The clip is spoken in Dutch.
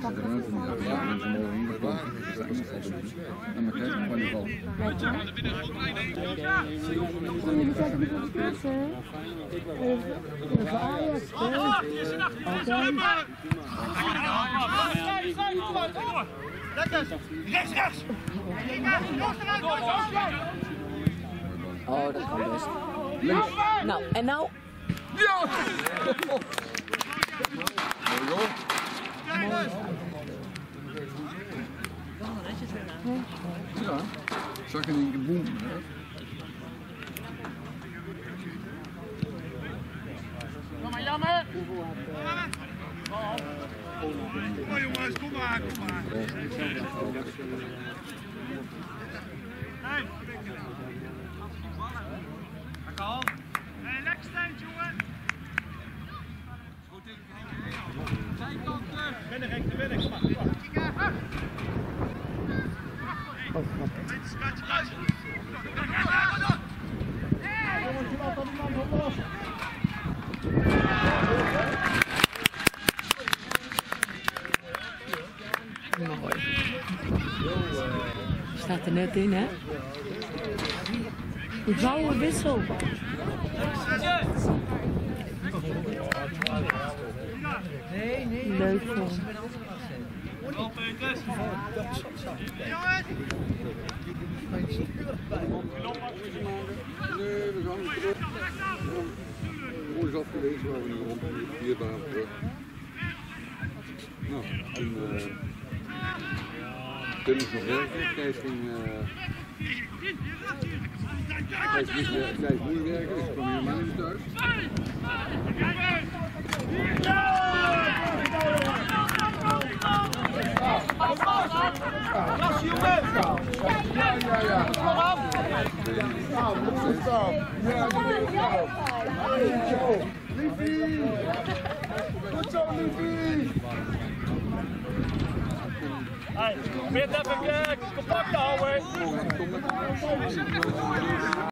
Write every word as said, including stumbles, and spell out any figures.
Rechts, rechts! Oh, dat kan best. Links. Nou, en nou? Ja! Ja, zag je in de boem. Kom maar, jammer! Kom maar jongens, kom maar, kom maar! Hey! Kan! Hey, lekker steentje, jongen! Zijkant terug! Binnen, rechter, binnen, kom maar! Kom maar! Schatje, luister! Jongens, je laat dan iemand op los! Mooi. Staat er net in, hè? Een gouden wissel. Leuk voor hem. Nee, we gaan niet terug. Mooi is afgewezen, we hebben nu rond vier dagen terug. Nou, en uh, Tim is nog werken, Kees ging... Uh, Kees moest moeilijk werken, dus ik kwam helemaal niet thuis. Gas, jongen! Ja, ja, ja. Kom af! Nou, goed zo. Ja, goed zo. Liefie! Goed zo, Liefie! Hey, probeer het even compact te houden.